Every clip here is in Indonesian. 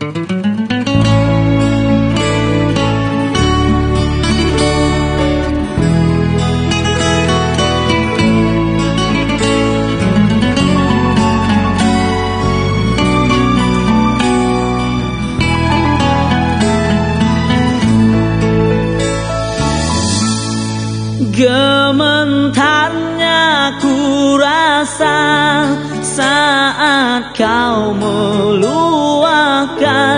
Gementarnya ku rasa saat kau meluahkan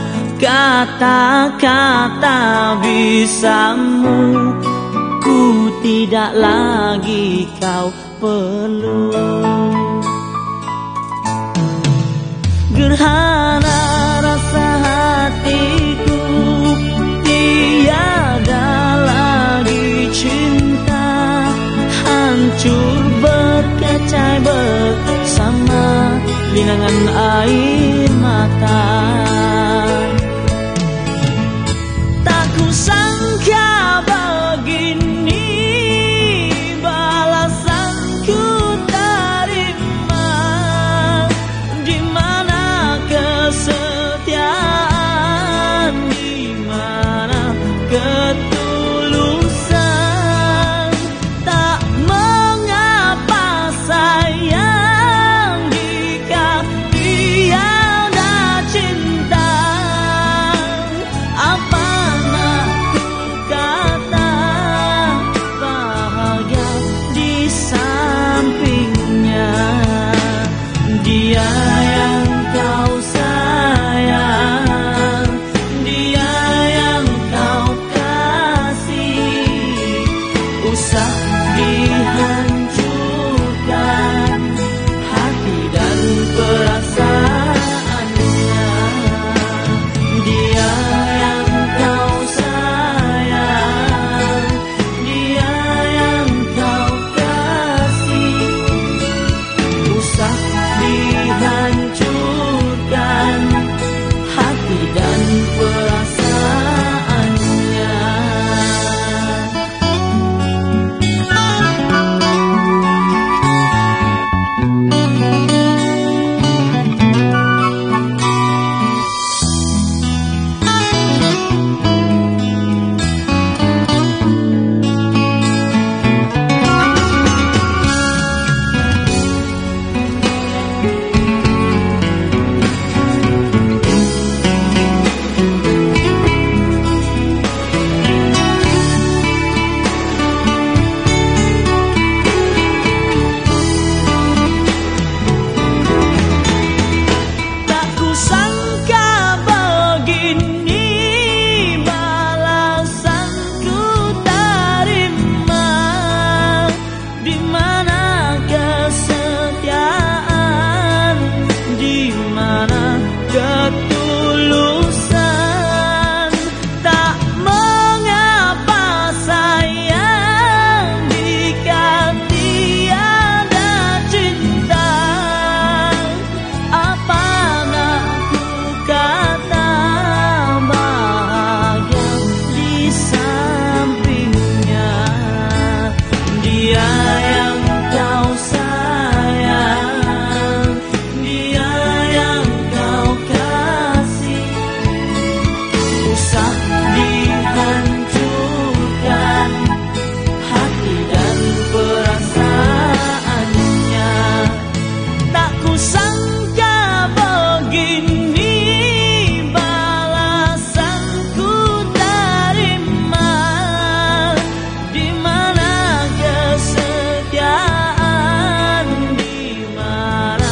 kata-kata bisamu. Ku tidak lagi kau perlu. Gerhana rasa hatiku tiada lagi cinta, hancur berkecai bersama linangan air mata. Tak kusangka begini balasanku terima, di mana kesetiaan, di mana ketulusan. Tak mengapa sayang jika tiada cinta. Apa nak ku kata bahagia di sampingnya. Dia yang kau sayang, dia yang kau kasih, usah dihancurkan hati dan perasaannya. Dia yang kau sayang, dia yang kau kasih, usah dihancurkan hati dan perasaannya. Tak kusangka begini balasanku terima, di mana kesetiaan, di mana ketulusan. Tak mengapa sayang jika tiada cinta. Apa nak ku kata bahagia di sampingnya. Dia yang kau sayang, dia yang kau kasih, usah dihancurkan hati dan perasaannya. Tak kusangka begini balasanku terima, di mana kesetiaan, di mana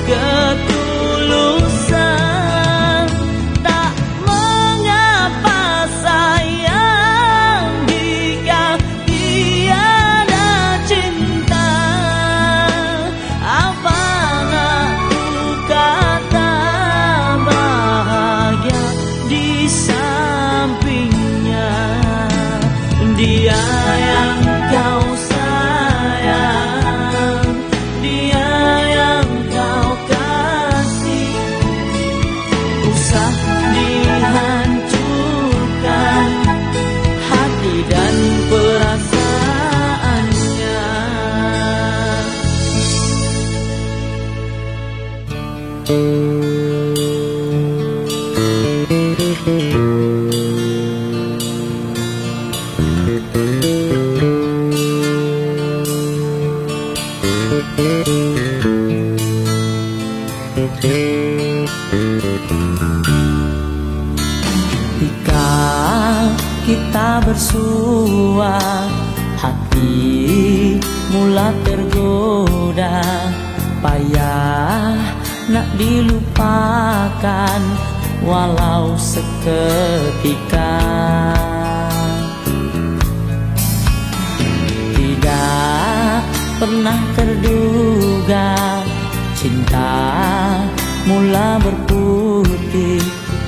ketulusan. Tak mengapa sayang jika tiada cinta. Apa nak ku kata bahagia di sampingnya. Dia yang kau sayang, dia yang kau kasih, usah dihancurkan hati dan perasaannya. Ketika kita bersua, hati mula tergoda, payah nak dilupakan walau seketika. Tidak pernah terduga cinta mula berputih,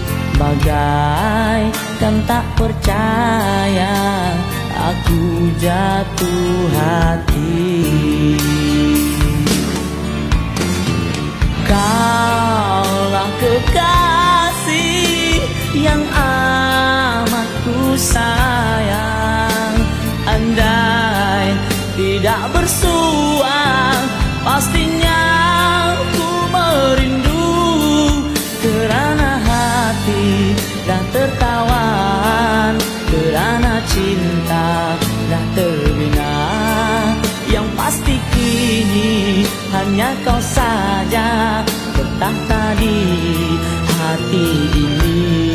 bagaikan tak percaya aku jatuh hati. Kaulah kekasih yang amat ku sayang, andai tidak bersua pastinya ku merindu, kerana hati dah tertawan, kerana cinta dah terbina. Yang pasti kini hanya kau saja bertahta di hati ini.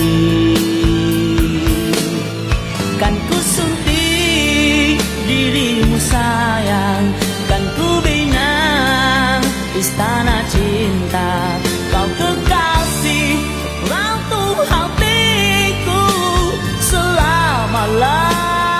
Kan ku suntik dirimu sayang, kan ku bina istana cinta, kau kekasih ratu hatiku selama-lamanya.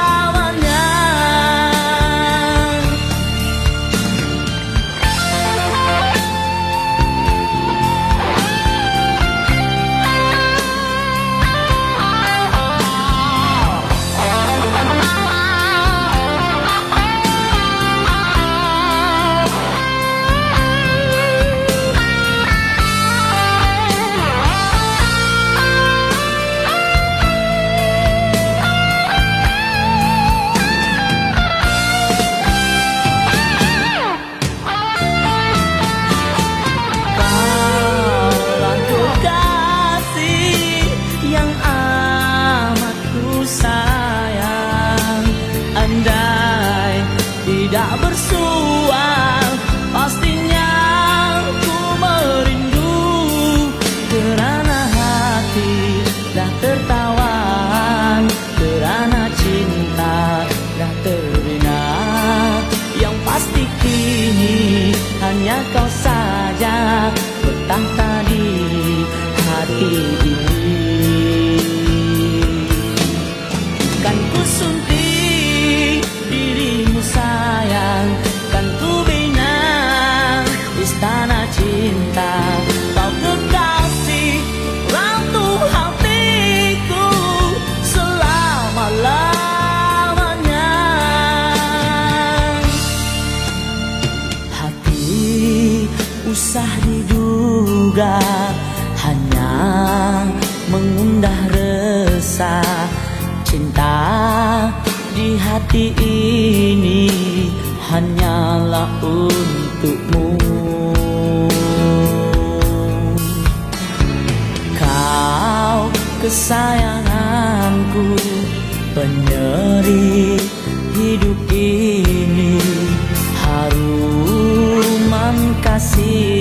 Tidak bersua pastinya ku merindu, kerana hati dah tertawan, kerana cinta dah terbina. Yang pasti kini hanya kau saja bertahta di hati ini. Kan ku suntik dirimu sayang, kan ku bina istana cinta, kau kekasih ratu hatiku selama-lamanya. Hati usah diduga, hanya mengundah resah, cinta di hati ini hanyalah untukmu. Kau kesayanganku, penyeri hidup ini, haruman kasih